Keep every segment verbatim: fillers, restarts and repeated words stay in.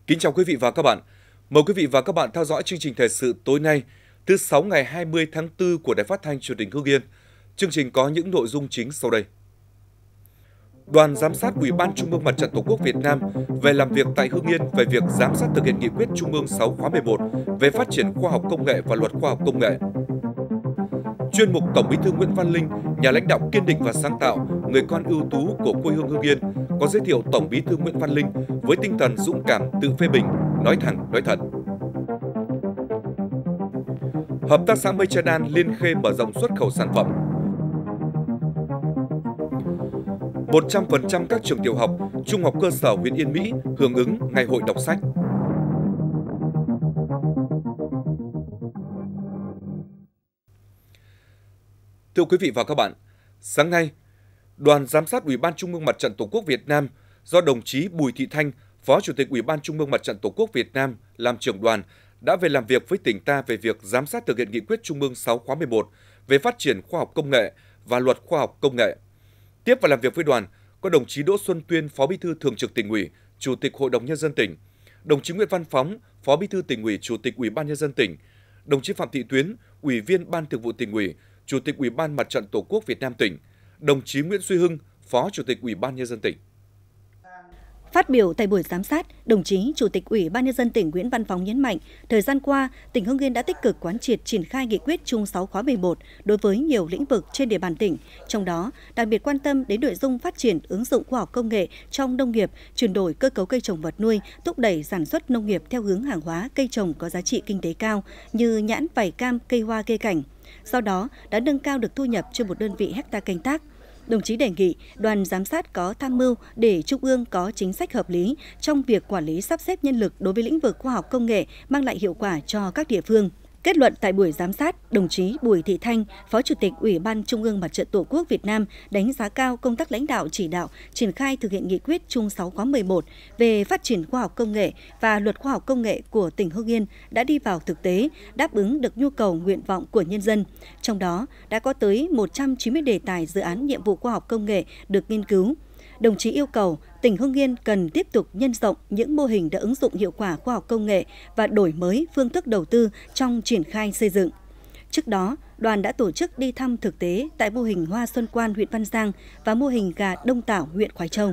Kính chào quý vị và các bạn. Mời quý vị và các bạn theo dõi chương trình thời sự tối nay, thứ Sáu ngày hai mươi tháng tư của Đài Phát thanh Truyền hình Hưng Yên. Chương trình có những nội dung chính sau đây. Đoàn giám sát Ủy ban Trung ương Mặt trận Tổ quốc Việt Nam về làm việc tại Hưng Yên về việc giám sát thực hiện nghị quyết Trung ương sáu khóa mười một về phát triển khoa học công nghệ và luật khoa học công nghệ. Chuyên mục Tổng Bí thư Nguyễn Văn Linh, nhà lãnh đạo kiên định và sáng tạo, người con ưu tú của quê hương Hưng Yên, có giới thiệu Tổng Bí thư Nguyễn Văn Linh với tinh thần dũng cảm, tự phê bình, nói thẳng, nói thật. Hợp tác xã Mây Tre Đan Liên Khê mở rộng xuất khẩu sản phẩm. một trăm phần trăm các trường tiểu học, trung học cơ sở huyện Yên Mỹ hưởng ứng Ngày hội đọc sách. Thưa quý vị và các bạn, sáng nay, Đoàn giám sát Ủy ban Trung ương Mặt trận Tổ quốc Việt Nam do đồng chí Bùi Thị Thanh, Phó Chủ tịch Ủy ban Trung ương Mặt trận Tổ quốc Việt Nam làm trưởng đoàn đã về làm việc với tỉnh ta về việc giám sát thực hiện nghị quyết Trung ương sáu khóa mười một về phát triển khoa học công nghệ và luật khoa học công nghệ. Tiếp và làm việc với đoàn có đồng chí Đỗ Xuân Tuyên, Phó Bí thư Thường trực Tỉnh ủy, Chủ tịch Hội đồng Nhân dân tỉnh, đồng chí Nguyễn Văn Phóng, Phó Bí thư Tỉnh ủy, Chủ tịch Ủy ban Nhân dân tỉnh, đồng chí Phạm Thị Tuyến, Ủy viên Ban Thường vụ Tỉnh ủy, Chủ tịch Ủy ban Mặt trận Tổ quốc Việt Nam tỉnh, đồng chí Nguyễn Duy Hưng, Phó Chủ tịch Ủy ban Nhân dân tỉnh. Phát biểu tại buổi giám sát, đồng chí Chủ tịch Ủy ban Nhân dân tỉnh Nguyễn Văn Phóng nhấn mạnh, thời gian qua, tỉnh Hưng Yên đã tích cực quán triệt triển khai nghị quyết Trung sáu khóa mười một đối với nhiều lĩnh vực trên địa bàn tỉnh, trong đó đặc biệt quan tâm đến nội dung phát triển ứng dụng khoa học công nghệ trong nông nghiệp, chuyển đổi cơ cấu cây trồng vật nuôi, thúc đẩy sản xuất nông nghiệp theo hướng hàng hóa cây trồng có giá trị kinh tế cao như nhãn, vải, cam, cây hoa, cây cảnh. Sau đó đã nâng cao được thu nhập cho một đơn vị hectare canh tác. Đồng chí đề nghị đoàn giám sát có tham mưu để Trung ương có chính sách hợp lý trong việc quản lý sắp xếp nhân lực đối với lĩnh vực khoa học công nghệ mang lại hiệu quả cho các địa phương. Kết luận tại buổi giám sát, đồng chí Bùi Thị Thanh, Phó Chủ tịch Ủy ban Trung ương Mặt trận Tổ quốc Việt Nam đánh giá cao công tác lãnh đạo chỉ đạo triển khai thực hiện nghị quyết Trung sáu khóa mười một về phát triển khoa học công nghệ và luật khoa học công nghệ của tỉnh Hưng Yên đã đi vào thực tế, đáp ứng được nhu cầu nguyện vọng của nhân dân. Trong đó đã có tới một trăm chín mươi đề tài dự án nhiệm vụ khoa học công nghệ được nghiên cứu. Đồng chí yêu cầu tỉnh Hưng Yên cần tiếp tục nhân rộng những mô hình đã ứng dụng hiệu quả khoa học công nghệ và đổi mới phương thức đầu tư trong triển khai xây dựng. Trước đó, đoàn đã tổ chức đi thăm thực tế tại mô hình Hoa Xuân Quan huyện Văn Giang và mô hình gà Đông Tảo huyện Khoái Châu.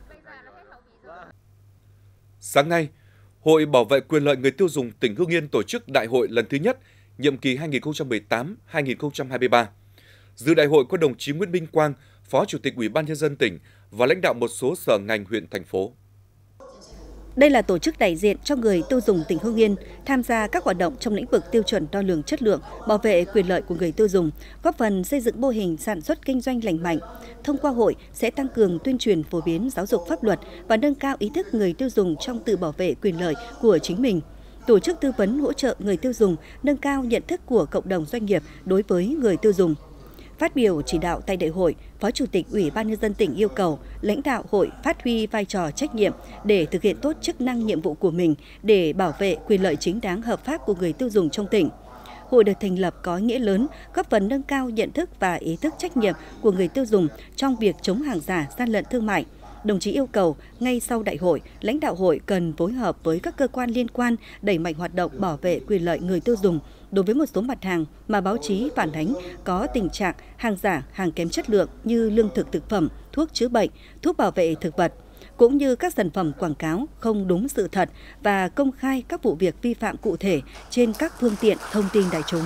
Sáng nay, Hội Bảo vệ quyền lợi người tiêu dùng tỉnh Hưng Yên tổ chức đại hội lần thứ nhất, nhiệm kỳ hai nghìn không trăm mười tám đến hai nghìn không trăm hai mươi ba. Dự đại hội có đồng chí Nguyễn Minh Quang, Phó Chủ tịch Ủy ban Nhân dân tỉnh và lãnh đạo một số sở ngành huyện, thành phố. Đây là tổ chức đại diện cho người tiêu dùng tỉnh Hưng Yên tham gia các hoạt động trong lĩnh vực tiêu chuẩn đo lường chất lượng, bảo vệ quyền lợi của người tiêu dùng, góp phần xây dựng mô hình sản xuất kinh doanh lành mạnh. Thông qua hội sẽ tăng cường tuyên truyền phổ biến giáo dục pháp luật và nâng cao ý thức người tiêu dùng trong tự bảo vệ quyền lợi của chính mình. Tổ chức tư vấn hỗ trợ người tiêu dùng, nâng cao nhận thức của cộng đồng doanh nghiệp đối với người tiêu dùng. Phát biểu chỉ đạo tại đại hội, Phó Chủ tịch Ủy ban Nhân dân tỉnh yêu cầu lãnh đạo hội phát huy vai trò trách nhiệm để thực hiện tốt chức năng nhiệm vụ của mình để bảo vệ quyền lợi chính đáng hợp pháp của người tiêu dùng trong tỉnh. Hội được thành lập có ý nghĩa lớn, góp phần nâng cao nhận thức và ý thức trách nhiệm của người tiêu dùng trong việc chống hàng giả, gian lận thương mại. Đồng chí yêu cầu, ngay sau đại hội, lãnh đạo hội cần phối hợp với các cơ quan liên quan đẩy mạnh hoạt động bảo vệ quyền lợi người tiêu dùng đối với một số mặt hàng mà báo chí phản ánh có tình trạng hàng giả, hàng kém chất lượng như lương thực thực phẩm, thuốc chữa bệnh, thuốc bảo vệ thực vật, cũng như các sản phẩm quảng cáo không đúng sự thật và công khai các vụ việc vi phạm cụ thể trên các phương tiện thông tin đại chúng.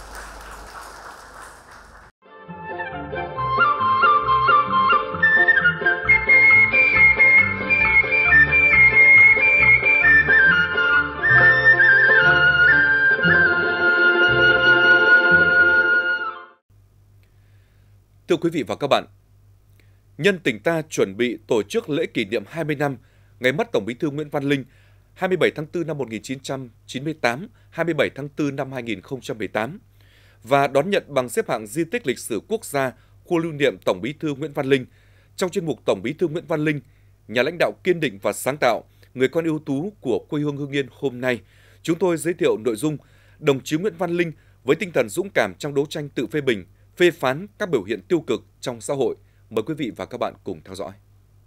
Thưa quý vị và các bạn, nhân tỉnh ta chuẩn bị tổ chức lễ kỷ niệm hai mươi năm ngày mất Tổng Bí thư Nguyễn Văn Linh, hai mươi bảy tháng tư năm một nghìn chín trăm chín mươi tám, hai mươi bảy tháng tư năm hai nghìn không trăm mười tám và đón nhận bằng xếp hạng di tích lịch sử quốc gia khu lưu niệm Tổng Bí thư Nguyễn Văn Linh. Trong chuyên mục Tổng Bí thư Nguyễn Văn Linh, nhà lãnh đạo kiên định và sáng tạo, người con ưu tú của quê hương Hưng Yên hôm nay, chúng tôi giới thiệu nội dung đồng chí Nguyễn Văn Linh với tinh thần dũng cảm trong đấu tranh tự phê bình, phê phán các biểu hiện tiêu cực trong xã hội. Mời quý vị và các bạn cùng theo dõi.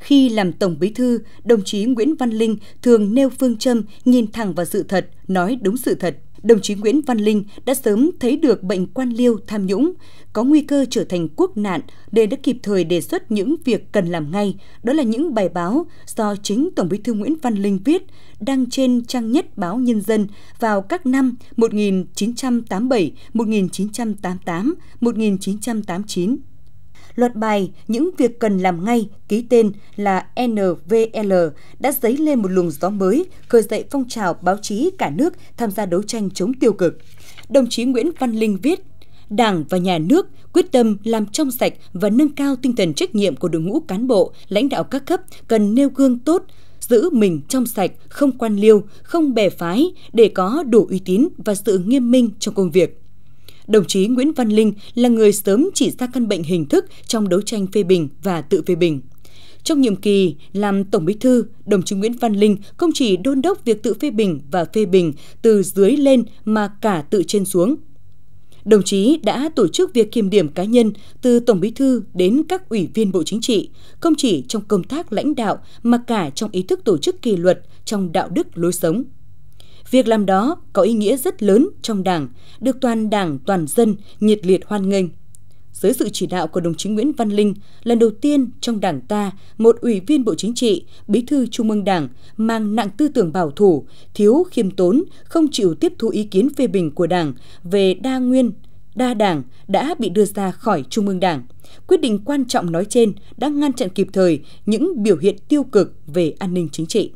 Khi làm Tổng Bí thư, đồng chí Nguyễn Văn Linh thường nêu phương châm nhìn thẳng vào sự thật, nói đúng sự thật. Đồng chí Nguyễn Văn Linh đã sớm thấy được bệnh quan liêu tham nhũng, có nguy cơ trở thành quốc nạn nên đã kịp thời đề xuất những việc cần làm ngay. Đó là những bài báo do chính Tổng Bí thư Nguyễn Văn Linh viết, đăng trên trang nhất báo Nhân dân vào các năm một nghìn chín trăm tám mươi bảy, một nghìn chín trăm tám mươi tám, một nghìn chín trăm tám mươi chín. Loạt bài Những việc cần làm ngay ký tên là en vê lờ đã dấy lên một luồng gió mới, khơi dậy phong trào báo chí cả nước tham gia đấu tranh chống tiêu cực. Đồng chí Nguyễn Văn Linh viết, Đảng và Nhà nước quyết tâm làm trong sạch và nâng cao tinh thần trách nhiệm của đội ngũ cán bộ, lãnh đạo các cấp cần nêu gương tốt, giữ mình trong sạch, không quan liêu, không bè phái để có đủ uy tín và sự nghiêm minh trong công việc. Đồng chí Nguyễn Văn Linh là người sớm chỉ ra căn bệnh hình thức trong đấu tranh phê bình và tự phê bình. Trong nhiệm kỳ làm Tổng Bí thư, đồng chí Nguyễn Văn Linh không chỉ đôn đốc việc tự phê bình và phê bình từ dưới lên mà cả từ trên xuống. Đồng chí đã tổ chức việc kiểm điểm cá nhân từ Tổng Bí thư đến các ủy viên Bộ Chính trị, không chỉ trong công tác lãnh đạo mà cả trong ý thức tổ chức kỷ luật, trong đạo đức lối sống. Việc làm đó có ý nghĩa rất lớn trong Đảng, được toàn Đảng, toàn dân nhiệt liệt hoan nghênh. Dưới sự chỉ đạo của đồng chí Nguyễn Văn Linh, lần đầu tiên trong Đảng ta, một ủy viên Bộ Chính trị, Bí thư Trung ương Đảng mang nặng tư tưởng bảo thủ, thiếu khiêm tốn, không chịu tiếp thu ý kiến phê bình của Đảng về đa nguyên, đa đảng đã bị đưa ra khỏi Trung ương Đảng. Quyết định quan trọng nói trên đã ngăn chặn kịp thời những biểu hiện tiêu cực về an ninh chính trị.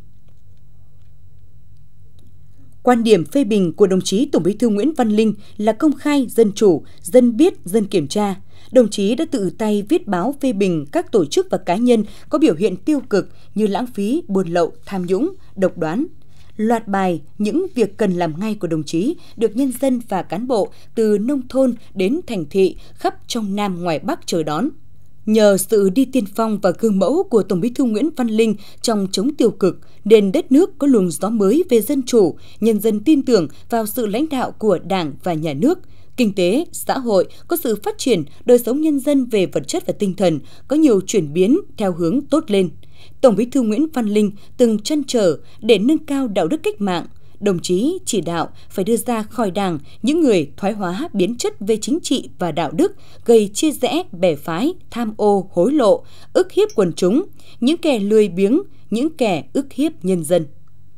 Quan điểm phê bình của đồng chí Tổng Bí thư Nguyễn Văn Linh là công khai, dân chủ, dân biết, dân kiểm tra. Đồng chí đã tự tay viết báo phê bình các tổ chức và cá nhân có biểu hiện tiêu cực như lãng phí, buôn lậu, tham nhũng, độc đoán. Loạt bài Những việc cần làm ngay của đồng chí được nhân dân và cán bộ từ nông thôn đến thành thị khắp trong Nam ngoài Bắc chờ đón. Nhờ sự đi tiên phong và gương mẫu của Tổng Bí thư Nguyễn Văn Linh trong chống tiêu cực, nên đất nước có luồng gió mới về dân chủ, nhân dân tin tưởng vào sự lãnh đạo của Đảng và Nhà nước. Kinh tế, xã hội có sự phát triển, đời sống nhân dân về vật chất và tinh thần có nhiều chuyển biến theo hướng tốt lên. Tổng Bí thư Nguyễn Văn Linh từng trăn trở để nâng cao đạo đức cách mạng. Đồng chí chỉ đạo phải đưa ra khỏi Đảng những người thoái hóa biến chất về chính trị và đạo đức, gây chia rẽ, bè phái, tham ô, hối lộ, ức hiếp quần chúng, những kẻ lười biếng, những kẻ ức hiếp nhân dân.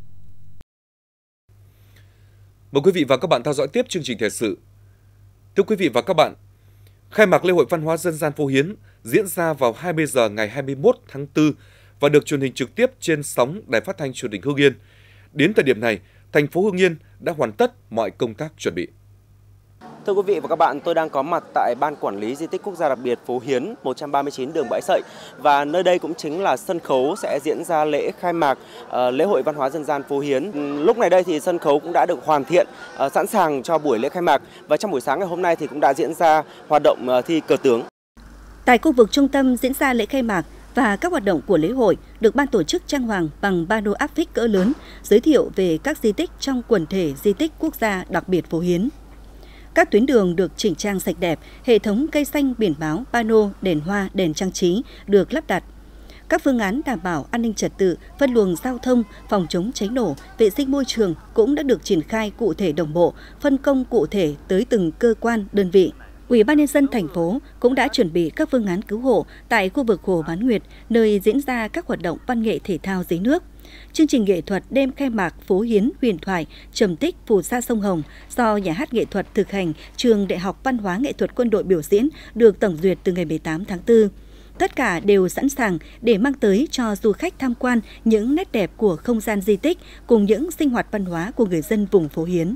Mời quý vị và các bạn theo dõi tiếp chương trình thời sự. Thưa quý vị và các bạn, khai mạc lễ hội văn hóa dân gian Phố Hiến diễn ra vào hai mươi giờ ngày hai mươi mốt tháng tư và được truyền hình trực tiếp trên sóng Đài Phát thanh Truyền hình Hưng Yên. Đến thời điểm này, thành phố Hưng Yên đã hoàn tất mọi công tác chuẩn bị. Thưa quý vị và các bạn, tôi đang có mặt tại Ban Quản lý Di tích Quốc gia đặc biệt Phố Hiến một trăm ba mươi chín đường Bãi Sậy và nơi đây cũng chính là sân khấu sẽ diễn ra lễ khai mạc uh, lễ hội văn hóa dân gian Phố Hiến. Lúc này đây thì sân khấu cũng đã được hoàn thiện, uh, sẵn sàng cho buổi lễ khai mạc và trong buổi sáng ngày hôm nay thì cũng đã diễn ra hoạt động uh, thi cờ tướng. Tại khu vực trung tâm diễn ra lễ khai mạc và các hoạt động của lễ hội được ban tổ chức trang hoàng bằng pano áp phích cỡ lớn, giới thiệu về các di tích trong quần thể di tích quốc gia đặc biệt Phố Hiến. Các tuyến đường được chỉnh trang sạch đẹp, hệ thống cây xanh, biển báo, pano, đèn hoa, đèn trang trí được lắp đặt. Các phương án đảm bảo an ninh trật tự, phân luồng giao thông, phòng chống cháy nổ, vệ sinh môi trường cũng đã được triển khai cụ thể đồng bộ, phân công cụ thể tới từng cơ quan, đơn vị. Ủy ban nhân dân thành phố cũng đã chuẩn bị các phương án cứu hộ tại khu vực Hồ Bán Nguyệt, nơi diễn ra các hoạt động văn nghệ thể thao dưới nước. Chương trình nghệ thuật đêm khai mạc Phố Hiến huyền thoại trầm tích phù sa sông Hồng do Nhà hát nghệ thuật thực hành Trường Đại học Văn hóa Nghệ thuật Quân đội biểu diễn được tổng duyệt từ ngày mười tám tháng tư. Tất cả đều sẵn sàng để mang tới cho du khách tham quan những nét đẹp của không gian di tích cùng những sinh hoạt văn hóa của người dân vùng Phố Hiến.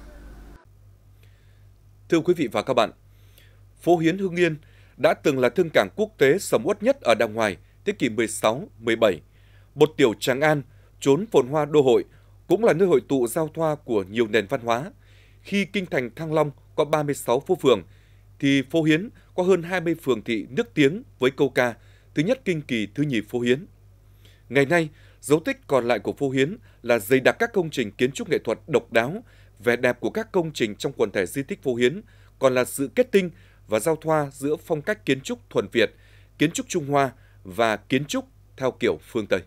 Thưa quý vị và các bạn, Phố Hiến Hưng Yên đã từng là thương cảng quốc tế sầm uất nhất ở đàng ngoài thế kỷ mười sáu mười bảy. Một tiểu Tràng An, chốn phồn hoa đô hội, cũng là nơi hội tụ giao thoa của nhiều nền văn hóa. Khi kinh thành Thăng Long có ba mươi sáu phố phường, thì Phố Hiến có hơn hai mươi phường thị nức tiếng với câu ca thứ nhất kinh kỳ, thứ nhì Phố Hiến. Ngày nay, dấu tích còn lại của Phố Hiến là dày đặc các công trình kiến trúc nghệ thuật độc đáo. Vẻ đẹp của các công trình trong quần thể di tích Phố Hiến còn là sự kết tinh và giao thoa giữa phong cách kiến trúc thuần Việt, kiến trúc Trung Hoa và kiến trúc theo kiểu phương Tây.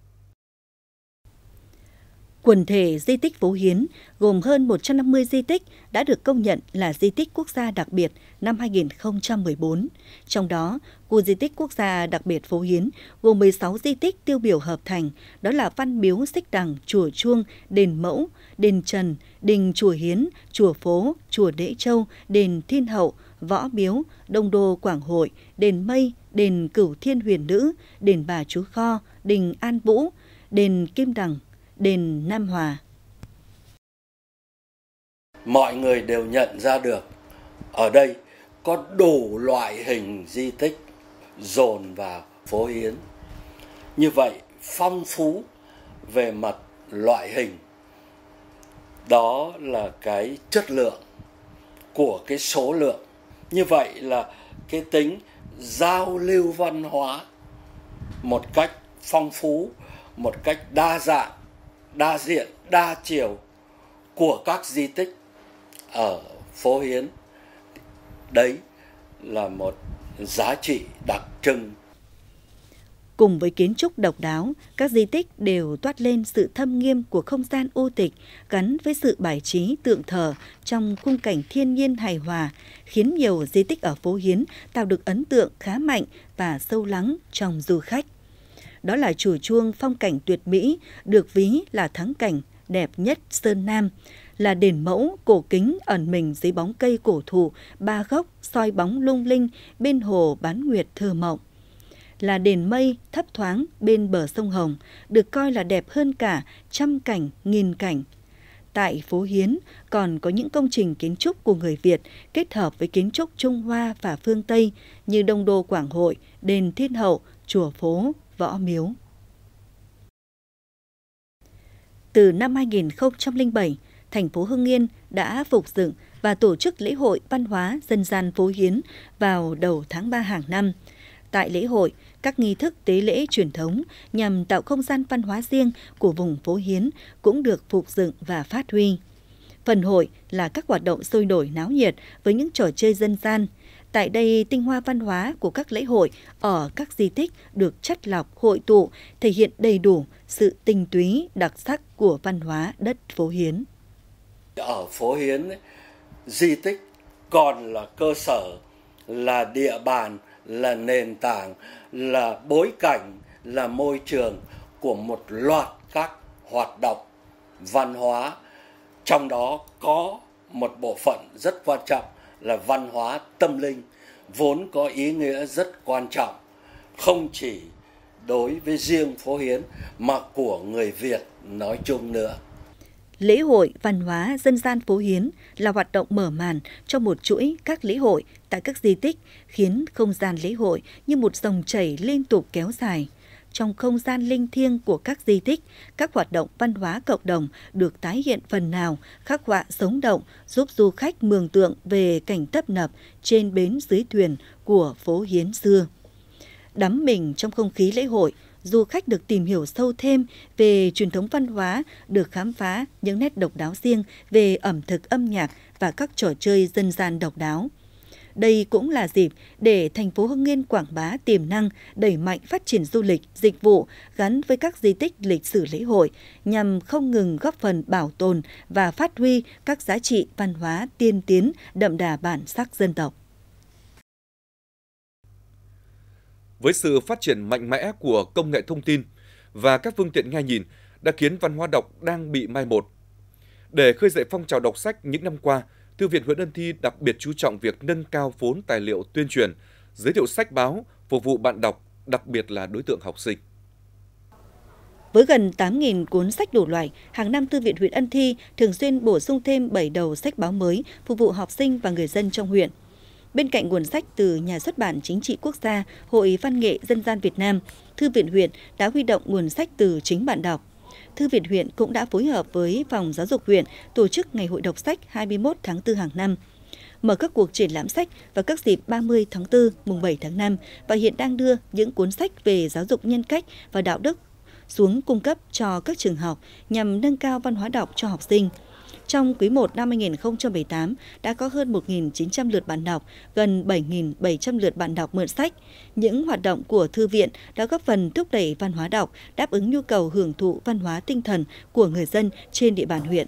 Quần thể di tích Phố Hiến gồm hơn một trăm năm mươi di tích đã được công nhận là di tích quốc gia đặc biệt năm hai nghìn không trăm mười bốn. Trong đó, khu di tích quốc gia đặc biệt Phố Hiến gồm mười sáu di tích tiêu biểu hợp thành, đó là Văn Miếu Xích Đằng, Chùa Chuông, Đền Mẫu, Đền Trần, Đình Chùa Hiến, Chùa Phố, Chùa Đễ Châu, Đền Thiên Hậu, Võ Miếu, Đông Đô Quảng Hội, Đền Mây, Đền Cửu Thiên Huyền Nữ, Đền Bà Chúa Kho, Đình An Vũ, Đền Kim Đằng, Đền Nam Hòa. Mọi người đều nhận ra được ở đây có đủ loại hình di tích dồn vào Phố Hiến. Như vậy phong phú về mặt loại hình, đó là cái chất lượng của cái số lượng. Như vậy là cái tính giao lưu văn hóa một cách phong phú, một cách đa dạng, đa diện, đa chiều của các di tích ở Phố Hiến. Đấy là một giá trị đặc trưng. Cùng với kiến trúc độc đáo, các di tích đều toát lên sự thâm nghiêm của không gian u tịch gắn với sự bài trí tượng thờ trong khung cảnh thiên nhiên hài hòa, khiến nhiều di tích ở Phố Hiến tạo được ấn tượng khá mạnh và sâu lắng trong du khách. Đó là Chùa Chuông phong cảnh tuyệt mỹ, được ví là thắng cảnh đẹp nhất Sơn Nam, là đền Mẫu cổ kính ẩn mình dưới bóng cây cổ thụ ba gốc soi bóng lung linh bên hồ Bán Nguyệt thơ mộng, là đền Mây thấp thoáng bên bờ sông Hồng, được coi là đẹp hơn cả trăm cảnh nghìn cảnh. Tại Phố Hiến còn có những công trình kiến trúc của người Việt kết hợp với kiến trúc Trung Hoa và phương Tây như Đông Đô Quảng Hội, đền Thiên Hậu, Chùa Phố, Võ Miếu. Từ năm hai nghìn không trăm lẻ bảy, thành phố Hưng Yên đã phục dựng và tổ chức lễ hội văn hóa dân gian Phố Hiến vào đầu tháng ba hàng năm. Tại lễ hội, các nghi thức tế lễ truyền thống nhằm tạo không gian văn hóa riêng của vùng Phố Hiến cũng được phục dựng và phát huy. Phần hội là các hoạt động sôi nổi náo nhiệt với những trò chơi dân gian. Tại đây, tinh hoa văn hóa của các lễ hội ở các di tích được chắt lọc, hội tụ, thể hiện đầy đủ sự tinh túy, đặc sắc của văn hóa đất Phố Hiến. Ở Phố Hiến, di tích còn là cơ sở, là địa bàn, là nền tảng, là bối cảnh, là môi trường của một loạt các hoạt động văn hóa. Trong đó có một bộ phận rất quan trọng là văn hóa tâm linh, vốn có ý nghĩa rất quan trọng, không chỉ đối với riêng Phố Hiến mà của người Việt nói chung nữa. Lễ hội văn hóa dân gian Phố Hiến là hoạt động mở màn cho một chuỗi các lễ hội tại các di tích, khiến không gian lễ hội như một dòng chảy liên tục kéo dài. Trong không gian linh thiêng của các di tích, các hoạt động văn hóa cộng đồng được tái hiện phần nào, khắc họa sống động, giúp du khách mường tượng về cảnh tấp nập trên bến dưới thuyền của Phố Hiến xưa. Đắm mình trong không khí lễ hội, du khách được tìm hiểu sâu thêm về truyền thống văn hóa, được khám phá những nét độc đáo riêng về ẩm thực, âm nhạc và các trò chơi dân gian độc đáo. Đây cũng là dịp để thành phố Hưng Yên quảng bá tiềm năng, đẩy mạnh phát triển du lịch, dịch vụ gắn với các di tích lịch sử lễ hội, nhằm không ngừng góp phần bảo tồn và phát huy các giá trị văn hóa tiên tiến, đậm đà bản sắc dân tộc. Với sự phát triển mạnh mẽ của công nghệ thông tin và các phương tiện nghe nhìn đã khiến văn hóa đọc đang bị mai một. Để khơi dậy phong trào đọc sách những năm qua, Thư viện huyện Ân Thi đặc biệt chú trọng việc nâng cao vốn tài liệu tuyên truyền, giới thiệu sách báo, phục vụ bạn đọc, đặc biệt là đối tượng học sinh. Với gần tám nghìn cuốn sách đủ loại, hàng năm Thư viện huyện Ân Thi thường xuyên bổ sung thêm bảy đầu sách báo mới phục vụ học sinh và người dân trong huyện. Bên cạnh nguồn sách từ Nhà xuất bản Chính trị Quốc gia, Hội Văn nghệ Dân gian Việt Nam, Thư viện huyện đã huy động nguồn sách từ chính bạn đọc. Thư viện huyện cũng đã phối hợp với Phòng Giáo dục huyện tổ chức Ngày hội đọc sách hai mươi mốt tháng tư hàng năm, mở các cuộc triển lãm sách vào các dịp ba mươi tháng tư, mùng bảy tháng năm và hiện đang đưa những cuốn sách về giáo dục nhân cách và đạo đức xuống cung cấp cho các trường học nhằm nâng cao văn hóa đọc cho học sinh. Trong quý một năm hai nghìn không trăm mười tám đã có hơn một nghìn chín trăm lượt bạn đọc, gần bảy nghìn bảy trăm lượt bạn đọc mượn sách. Những hoạt động của thư viện đã góp phần thúc đẩy văn hóa đọc, đáp ứng nhu cầu hưởng thụ văn hóa tinh thần của người dân trên địa bàn huyện.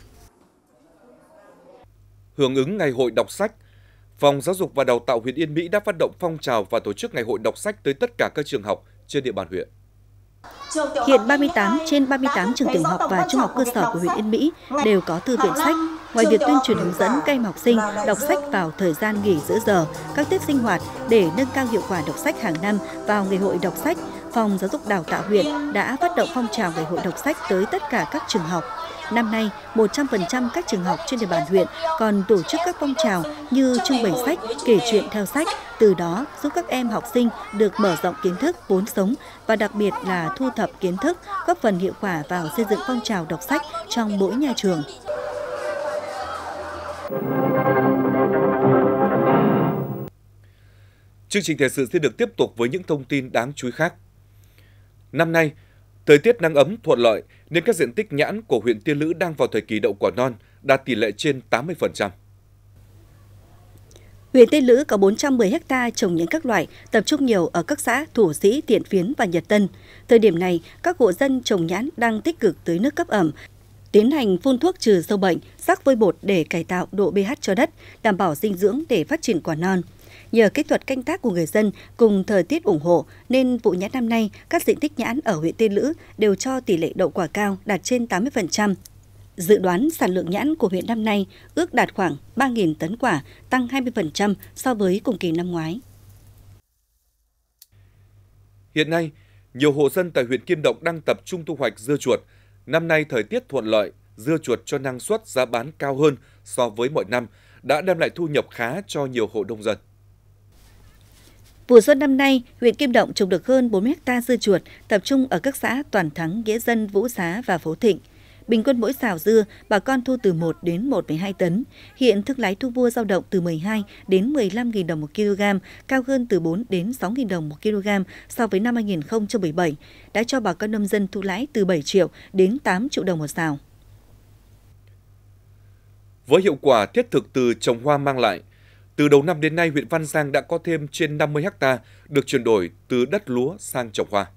Hưởng ứng Ngày hội đọc sách, Phòng Giáo dục và Đào tạo huyện Yên Mỹ đã phát động phong trào và tổ chức Ngày hội đọc sách tới tất cả các trường học trên địa bàn huyện. Hiện ba mươi tám trên ba mươi tám trường tiểu học và trung học cơ sở của huyện Yên Mỹ đều có thư viện sách. Ngoài việc tuyên truyền hướng dẫn các em học sinh đọc sách vào thời gian nghỉ giữa giờ, các tiết sinh hoạt để nâng cao hiệu quả đọc sách hàng năm vào Ngày hội đọc sách, Phòng Giáo dục Đào tạo huyện đã phát động phong trào Ngày hội đọc sách tới tất cả các trường học. Năm nay, một trăm phần trăm các trường học trên địa bàn huyện còn tổ chức các phong trào như trưng bày sách, kể chuyện theo sách, từ đó giúp các em học sinh được mở rộng kiến thức, vốn sống và đặc biệt là thu thập kiến thức, góp phần hiệu quả vào xây dựng phong trào đọc sách trong mỗi nhà trường. Chương trình thời sự sẽ được tiếp tục với những thông tin đáng chú ý khác. Năm nay, thời tiết nắng ấm thuận lợi nên các diện tích nhãn của huyện Tiên Lữ đang vào thời kỳ đậu quả non, đạt tỷ lệ trên tám mươi phần trăm. Huyện Tiên Lữ có bốn trăm mười ha trồng nhãn các loại, tập trung nhiều ở các xã Thủ Sĩ, Tiện Phiến và Nhật Tân. Thời điểm này, các hộ dân trồng nhãn đang tích cực tưới nước cấp ẩm, tiến hành phun thuốc trừ sâu bệnh, rắc vôi bột để cải tạo độ pH cho đất, đảm bảo dinh dưỡng để phát triển quả non. Nhờ kỹ thuật canh tác của người dân cùng thời tiết ủng hộ nên vụ nhãn năm nay các diện tích nhãn ở huyện Tiên Lữ đều cho tỷ lệ đậu quả cao đạt trên tám mươi phần trăm. Dự đoán sản lượng nhãn của huyện năm nay ước đạt khoảng ba nghìn tấn quả, tăng hai mươi phần trăm so với cùng kỳ năm ngoái. Hiện nay, nhiều hộ dân tại huyện Kim Động đang tập trung thu hoạch dưa chuột. Năm nay thời tiết thuận lợi, dưa chuột cho năng suất giá bán cao hơn so với mọi năm, đã đem lại thu nhập khá cho nhiều hộ nông dân. Vụ xuân năm nay, huyện Kim Động trồng được hơn bốn mươi ha dưa chuột, tập trung ở các xã Toàn Thắng, Nghĩa Dân, Vũ Xá và Phú Thịnh. Bình quân mỗi sào dưa, bà con thu từ một đến một phẩy hai tấn. Hiện thương lái thu mua dao động từ mười hai đến mười lăm nghìn đồng một kg, cao hơn từ bốn đến sáu nghìn đồng một kg so với năm hai nghìn không trăm mười bảy, đã cho bà con nông dân thu lãi từ bảy triệu đến tám triệu đồng một sào. Với hiệu quả thiết thực từ trồng hoa mang lại, từ đầu năm đến nay, huyện Văn Giang đã có thêm trên năm mươi ha được chuyển đổi từ đất lúa sang trồng hoa.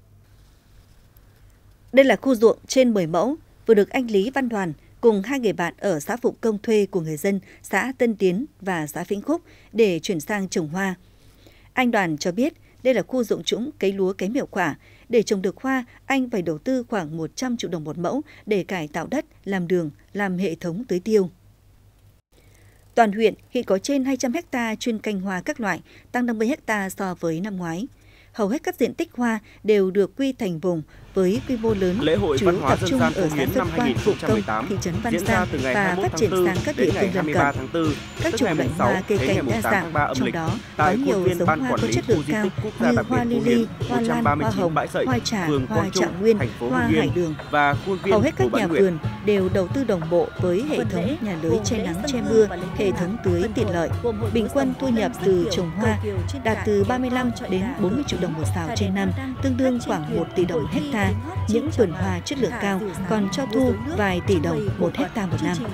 Đây là khu ruộng trên mười mẫu, vừa được anh Lý Văn Đoàn cùng hai người bạn ở xã Phụng Công thuê của người dân xã Tân Tiến và xã Vĩnh Khúc để chuyển sang trồng hoa. Anh Đoàn cho biết đây là khu ruộng trũng cấy lúa kém hiệu quả. Để trồng được hoa, anh phải đầu tư khoảng một trăm triệu đồng một mẫu để cải tạo đất, làm đường, làm hệ thống tưới tiêu. Toàn huyện hiện có trên hai trăm ha chuyên canh hoa các loại, tăng năm mươi ha so với năm ngoái. Hầu hết các diện tích hoa đều được quy thành vùng với quy mô lớn, Lễ hội chủ văn yếu hóa tập dân trung gian ở Phú xã Hiến Xuân năm Quan, hai nghìn Phụ không trăm Công, mười tám thị trấn Văn diễn ra Giang từ ngày và hai mươi mốt phát tháng triển tư sang các địa đến ngày phương hai mươi lân ba cận. tháng tư, Các tức chủng ngày loại mùng sáu hoa cây đến cảnh ngày mùng đa tám dạng, tháng ba âm trong lịch đó có tại khuôn nhiều viên giống ban hoa quản có lý chất khu lượng di cao tích quốc gia như đặc biệt hoa Phú lily, Hiến, hoa lan, hoa hồng, Bãi Sậy, hoa trà, phường hoa Quang Trung, trạng nguyên, thành phố hoa Hưng hải Yên đường. và khuôn viên Hầu hết các của nhà Bán Nguyệt. vườn đều đầu tư đồng bộ với hệ thống nhà lưới che nắng che mưa, hệ thống tưới tiện lợi. Bình quân thu nhập từ trồng hoa đạt từ ba mươi lăm đến bốn mươi triệu đồng một sào trên năm, tương đương khoảng một tỷ đồng một hecta. Những vườn hoa chất lượng cao còn cho thu vài tỷ đồng một hecta một năm.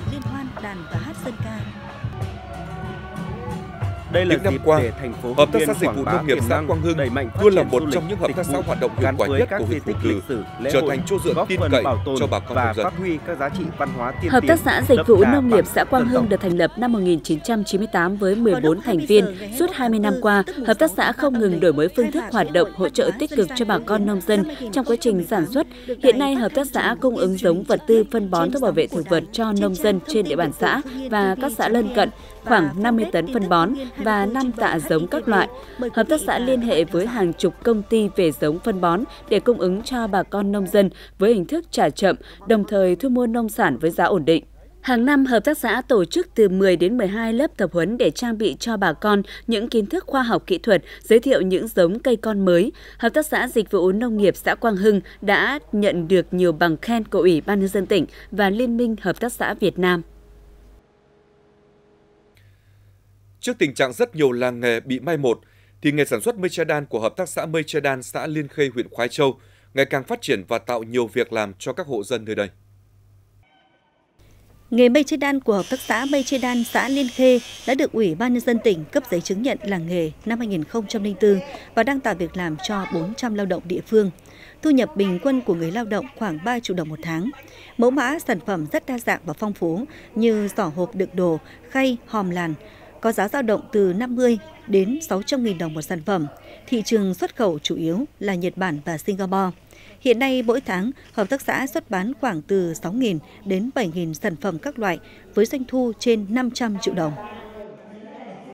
Đây là Những năm dịp qua, để thành phố Hợp tác Hưng xã Yên Dịch quảng vụ bá Nông nghiệp tiềm xã năng, Quang Hưng đẩy mạnh phát luôn là triển một du lịch, trong những hợp dịch tác xã vụ hoạt động hiệu gắn quả với nhất các của di huyện Phú tích Cử, lịch sử, lễ trở hội, thành chỗ dựa góp tin phần cậy bảo tồn cho bà con và nông dân. phát huy các giá trị văn hóa tiên Hợp tiến, tác xã Dịch đậm vụ đà Nông nghiệp bản xã Quang dân Hưng tộc. được thành lập năm một nghìn chín trăm chín mươi tám với mười bốn thành viên. Suốt hai mươi năm qua, hợp tác xã không ngừng đổi mới phương thức hoạt động, hỗ trợ tích cực cho bà con nông dân trong quá trình sản xuất. Hiện nay, hợp tác xã cung ứng giống, vật tư, phân bón, thuốc bảo vệ thực vật cho nông dân trên địa bàn xã và các xã lân cận, khoảng năm mươi tấn phân bón và năm tạ giống các loại. Hợp tác xã liên hệ với hàng chục công ty về giống phân bón để cung ứng cho bà con nông dân với hình thức trả chậm, đồng thời thu mua nông sản với giá ổn định. Hàng năm, hợp tác xã tổ chức từ mười đến mười hai lớp tập huấn để trang bị cho bà con những kiến thức khoa học kỹ thuật, giới thiệu những giống cây con mới. Hợp tác xã Dịch vụ Nông nghiệp xã Quang Hưng đã nhận được nhiều bằng khen của Ủy ban Nhân dân tỉnh và Liên minh Hợp tác xã Việt Nam. Trước tình trạng rất nhiều làng nghề bị mai một, thì nghề sản xuất mây che đan của Hợp tác xã Mây che đan xã Liên Khê, huyện Khoái Châu ngày càng phát triển và tạo nhiều việc làm cho các hộ dân nơi đây. Nghề mây che đan của Hợp tác xã Mây che đan xã Liên Khê đã được Ủy ban Nhân dân tỉnh cấp giấy chứng nhận làng nghề năm hai nghìn không trăm lẻ bốn và đang tạo việc làm cho bốn trăm lao động địa phương. Thu nhập bình quân của người lao động khoảng ba triệu đồng một tháng. Mẫu mã sản phẩm rất đa dạng và phong phú như giỏ hộp đựng đồ, khay, hòm làn, có giá dao động từ năm mươi đến sáu trăm nghìn đồng một sản phẩm. Thị trường xuất khẩu chủ yếu là Nhật Bản và Singapore. Hiện nay, mỗi tháng, hợp tác xã xuất bán khoảng từ sáu nghìn đến bảy nghìn sản phẩm các loại với doanh thu trên năm trăm triệu đồng.